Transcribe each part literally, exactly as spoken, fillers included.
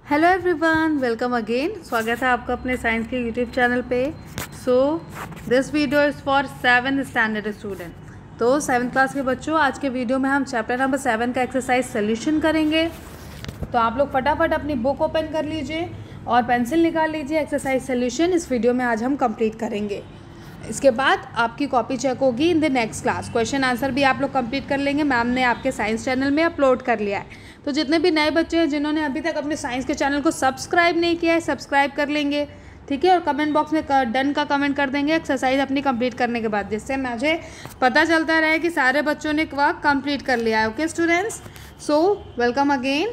Hello everyone, welcome again. स्वागत है आपका अपने साइंस के यूट्यूब चैनल पे। So this video is for seventh standard student. तो सेवन्थ क्लास के बच्चों, आज के वीडियो में हम चैप्टर नंबर सेवन का एक्सरसाइज सोल्यूशन करेंगे। तो आप लोग फटाफट अपनी बुक ओपन कर लीजिए और पेंसिल निकाल लीजिए। एक्सरसाइज सोल्यूशन इस वीडियो में आज हम कंप्लीट करेंगे। इसके बाद आपकी कॉपी चेक होगी in the next class. Question answer भी आप लोग कंप्लीट कर लेंगे। मैम ने आपके साइंस चैनल में अपलोड कर लिया है। तो जितने भी नए बच्चे हैं जिन्होंने अभी तक अपने साइंस के चैनल को सब्सक्राइब नहीं किया है, सब्सक्राइब कर लेंगे, ठीक है। और कमेंट बॉक्स में डन का कमेंट कर देंगे एक्सरसाइज अपनी कंप्लीट करने के बाद, जिससे मुझे पता चलता रहे कि सारे बच्चों ने वर्क कंप्लीट कर लिया है। Okay students, so welcome again.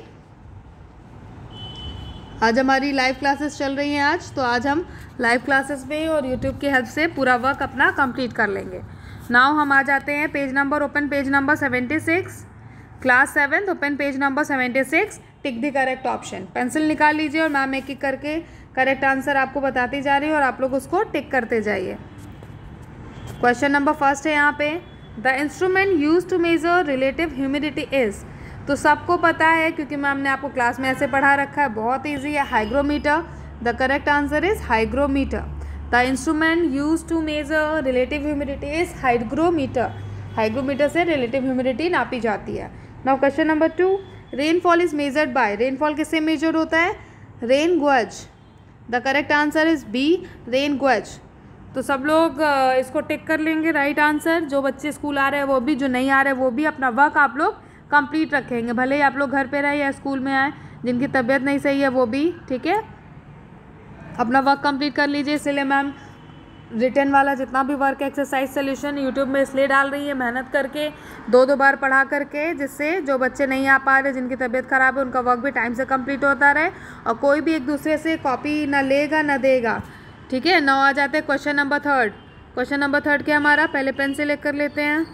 आज हमारी लाइव क्लासेस चल रही हैं आज तो आज हम लाइव क्लासेस में और यूट्यूब की हेल्प से पूरा वर्क अपना कंप्लीट कर लेंगे। नाउ हम आ जाते हैं page number open page number seventy six, class seven open page number seventy six. Tick the correct option. Pencil निकाल लीजिए और मैम एक एक करके करेक्ट आंसर आपको बताती जा रही है और आप लोग उसको टिक करते जाइए। क्वेश्चन नंबर फर्स्ट है यहाँ पे, the instrument use to measure relative humidity is. तो सबको पता है क्योंकि मैम ने आपको क्लास में ऐसे पढ़ा रखा है, बहुत ईजी है, hygrometer. The correct answer is hygrometer. The instrument use to measure relative humidity is hygrometer. Hygrometer से रिलेटिव ह्यूमिडिटी नापी जाती है। Now question number two, rainfall is measured by. Rainfall किससे मेजर होता है? Rain gauge. The correct answer is B, rain gauge. तो सब लोग इसको टिक कर लेंगे राइट आंसर। जो बच्चे स्कूल आ रहे हैं वो भी, जो नहीं आ रहे हैं वो भी अपना वर्क आप लोग कंप्लीट रखेंगे, भले ही आप लोग घर पे रहे या स्कूल में आए। जिनकी तबीयत नहीं सही है वो भी, ठीक है, अपना वर्क कंप्लीट कर लीजिए। इसलिए मैम रिटर्न वाला जितना भी वर्क एक्सरसाइज सोल्यूशन यूट्यूब में इसलिए डाल रही है, मेहनत करके दो दो बार पढ़ा करके, जिससे जो बच्चे नहीं आ पा रहे, जिनकी तबीयत ख़राब है, उनका वर्क भी टाइम से कंप्लीट होता रहे और कोई भी एक दूसरे से कॉपी ना लेगा ना देगा, ठीक है। नौ आ जाते हैं question number third. Question number third क्या हमारा, पहले पेन से लेकर लेते हैं।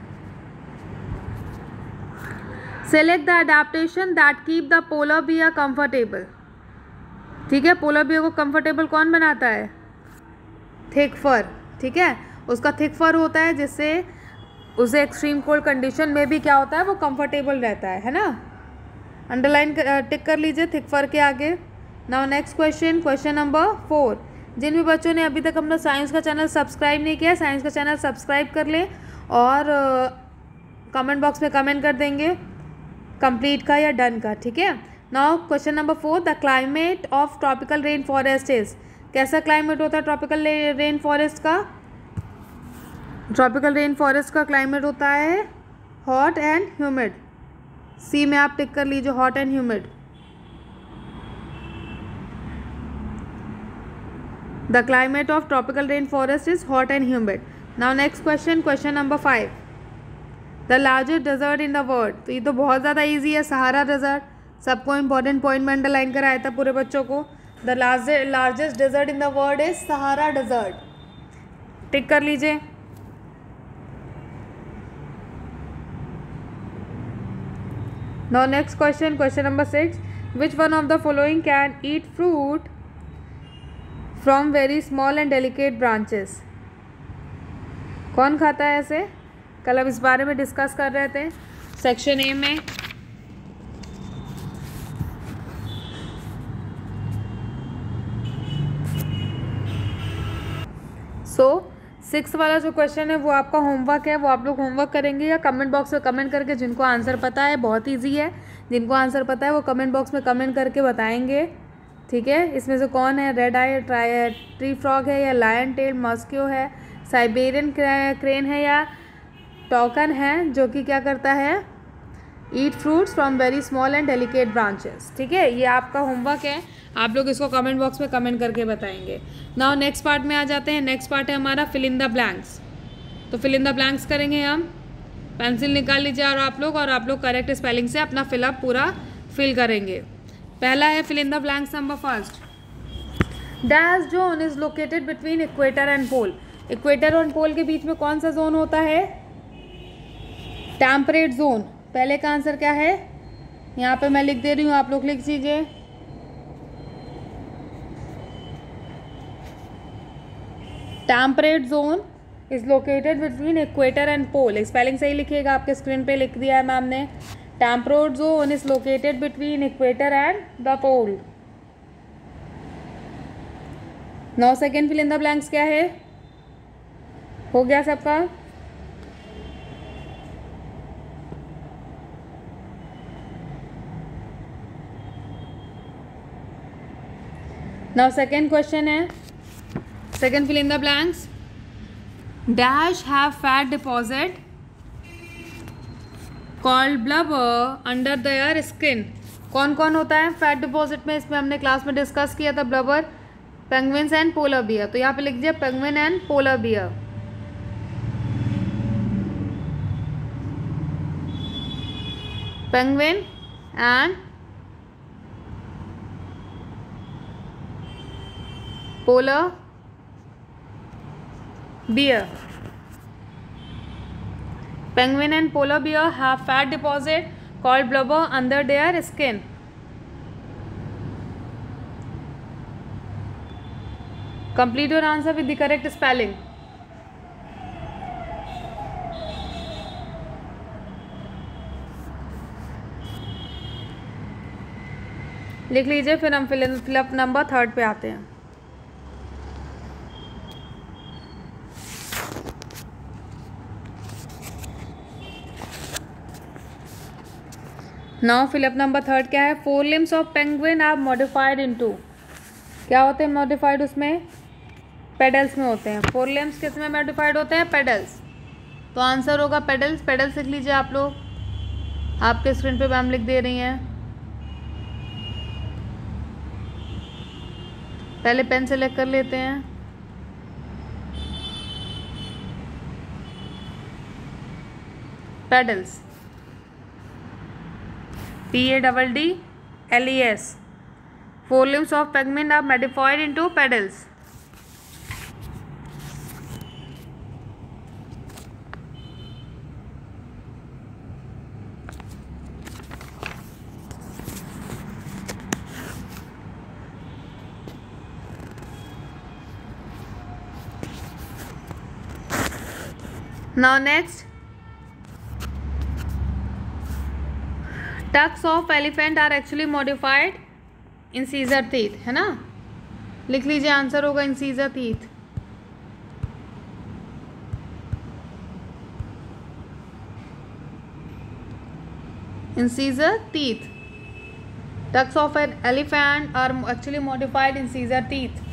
Select the adaptation that keep the polar bear comfortable. ठीक है, पोलर बियर को कंफर्टेबल कौन बनाता है? थिक फर, ठीक है। उसका थिक फर होता है जिससे उसे एक्सट्रीम कोल्ड कंडीशन में भी क्या होता है, वो कंफर्टेबल रहता है, है ना। अंडरलाइन टिक कर लीजिए थिक फर के आगे। Now next question, question number four. जिन भी बच्चों ने अभी तक अपना साइंस का चैनल सब्सक्राइब नहीं किया, साइंस का चैनल सब्सक्राइब कर ले और कमेंट uh, बॉक्स में कमेंट कर देंगे कंप्लीट का या डन का, ठीक है। Now question number four, the climate of tropical rain forest is. कैसा क्लाइमेट होता है ट्रॉपिकल रेन फॉरेस्ट का? ट्रॉपिकल रेन फॉरेस्ट का क्लाइमेट होता है हॉट एंड ह्यूमिड। सी में आप टिक कर लीजिए, hot and humid. The climate of tropical rain forest is hot and humid. Now next question, question number five, the largest desert in the world. तो ये तो बहुत ज़्यादा ईजी है, सहारा डेजर्ट। सबको इंपॉर्टेंट पॉइंट में अंडरलाइन कराया था पूरे बच्चों को। The largest desert in the world is Sahara desert. Tick कर लीजिए। Now next question, question number six, which one of the following can eat fruit from very small and delicate branches. कौन खाता है ऐसे? कल हम इस बारे में डिस्कस कर रहे थे सेक्शन ए में। सो सिक्स वाला जो क्वेश्चन है वो आपका होमवर्क है, वो आप लोग होमवर्क करेंगे या कमेंट बॉक्स में कमेंट करके, जिनको आंसर पता है, बहुत इजी है, जिनको आंसर पता है वो कमेंट बॉक्स में कमेंट करके बताएंगे, ठीक है। इसमें से कौन है, red eye try tree frog है या लायन टेल मस्क्यू है, साइबेरियन क्रेन है या टॉकन है, जो कि क्या करता है, eat fruits from very small and delicate branches, ठीक है। ये आपका होमवर्क है, आप लोग इसको कमेंट बॉक्स में कमेंट करके बताएंगे। नाउ नेक्स्ट पार्ट में आ जाते हैं। नेक्स्ट पार्ट है हमारा फिल इन द ब्लैंक्स। तो फिल इन द ब्लैंक्स करेंगे हम। पेंसिल निकाल लीजिए और आप लोग और आप लोग करेक्ट स्पेलिंग से अपना फिलअप पूरा फिल करेंगे। पहला है fill in the blanks number first, dash zone is located between equator and pole. Equator और पोल के बीच में कौन सा जोन होता है? Temperate zone. पहले का आंसर क्या है? यहाँ पे मैं लिख दे रही हूँ, आप लोग लिख दीजिए। Temperate zone is located between equator and pole. Spelling सही लिखिएगा, आपके स्क्रीन पे लिख दिया है मैम ने। Temperate zone is located between equator and the pole. Now second fill in the blanks क्या है? हो गया सबका? नाउ सेकेंड क्वेश्चन है, second fill in the blanks. Dash have fat deposit called blubber under their skin. कौन कौन होता है फैट डिपॉजिट में? इसमें हमने क्लास में डिस्कस किया था, blubber, penguins and polar bear. तो यहाँ पे लिख दिया penguin and polar bear. Penguin and polar bear. Penguin and polar bear have fat deposit called blubber under their skin. Complete your answer with the correct spelling. लिख लीजिए, फिर हम fill fill up number third पे आते हैं। Now fill up number third क्या है? Forelimbs of penguin are modified into. क्या होते हैं मॉडिफाइड? उसमें पेडल्स में होते हैं। फोर लिम्स किस में मॉडिफाइड होते हैं? पेडल्स। तो आंसर होगा पेडल्स। पेडल्स लिख लीजिए आप लोग, आपके स्क्रीन पे मैम लिख दे रही हैं। पहले पेन सेलेक्ट कर लेते हैं। Pedals, P A D D L E S. Four limbs of penguin are modified into pedals. Now next, tusks of elephant are actually modified incisor teeth, है ना? लिख लीजिए, आंसर होगा incisor teeth. Incisor teeth, tusks of an elephant are actually modified incisor teeth.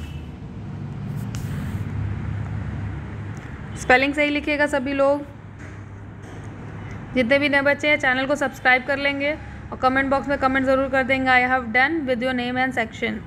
Spelling सही लिखिएगा सभी लोग। जितने भी नए बच्चे हैं चैनल को सब्सक्राइब कर लेंगे और कमेंट बॉक्स में कमेंट ज़रूर कर देंगे, I have done with your name and section.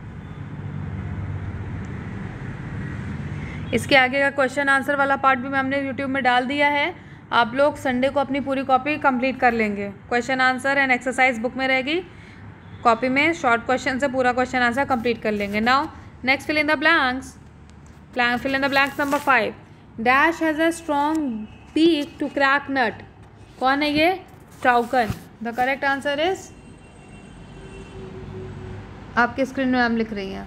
इसके आगे का क्वेश्चन आंसर वाला पार्ट भी हमने यूट्यूब में डाल दिया है। आप लोग संडे को अपनी पूरी कॉपी कंप्लीट कर लेंगे। Question answer and exercise book में रहेगी, कॉपी में शॉर्ट क्वेश्चन से पूरा क्वेश्चन आंसर कंप्लीट कर लेंगे। Now next fill in the blanks. Fill in the blanks number five. Dash has a strong beak to crack nut. कौन है ये? Toucan. The correct answer is, आपके screen में हम लिख रही हैं,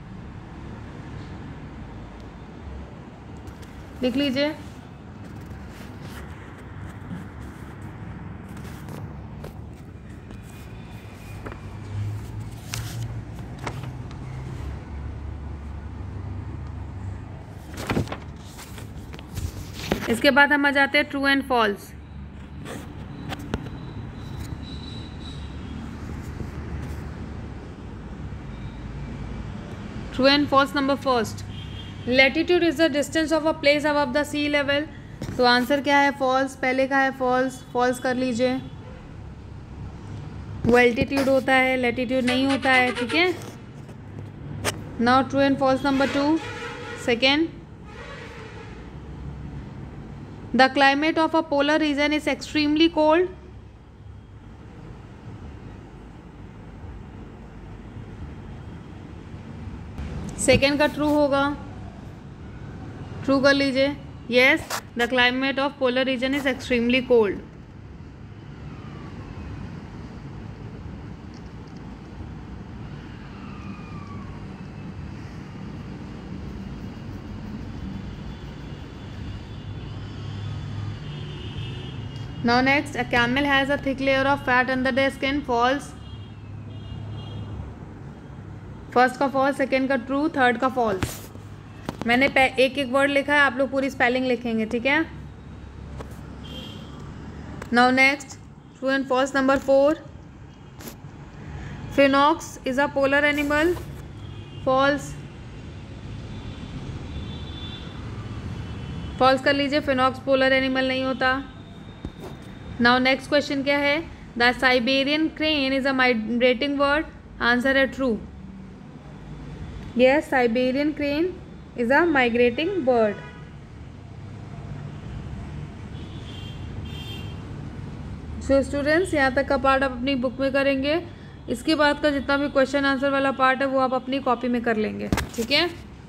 लिख लीजिए। इसके बाद हम आ जाते हैं true and false. True and false number first. Latitude is the distance of a place above the sea level. तो आंसर क्या है? फॉल्स। पहले का है फॉल्स, फॉल्स कर लीजिए। वो एल्टीट्यूड होता है, लैटिट्यूड नहीं होता है, ठीक है। Now true and false number two. Second, the climate of a polar region is extremely cold. Second का ट्रू होगा, ट्रू कर लीजिए। Yes, the climate of polar region is extremely cold. Now next, a camel has a thick layer of fat under the skin. False. First का false, second का true, third का false. मैंने एक एक word लिखा है, आप लोग पूरी स्पेलिंग लिखेंगे, ठीक है। Now next, true and false number four. Fennec fox is a polar animal, false. False कर लीजिए, फिनॉक्स पोलर एनिमल नहीं होता। नाउ नेक्स्ट क्वेश्चन क्या है, the Siberian crane is a migrating bird, answer है true. Yes, Siberian crane is a migrating bird. So students, यहाँ तक का पार्ट आप अपनी बुक में करेंगे। इसके बाद का जितना भी क्वेश्चन आंसर वाला पार्ट है वो आप अपनी कॉपी में कर लेंगे, ठीक है।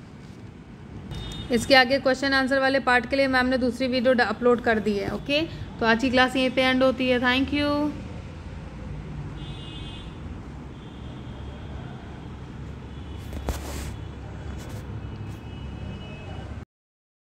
इसके आगे क्वेश्चन आंसर वाले पार्ट के लिए मैम ने दूसरी वीडियो अपलोड कर दी है, ओके। तो आज की क्लास यहीं पे एंड होती है। Thank you.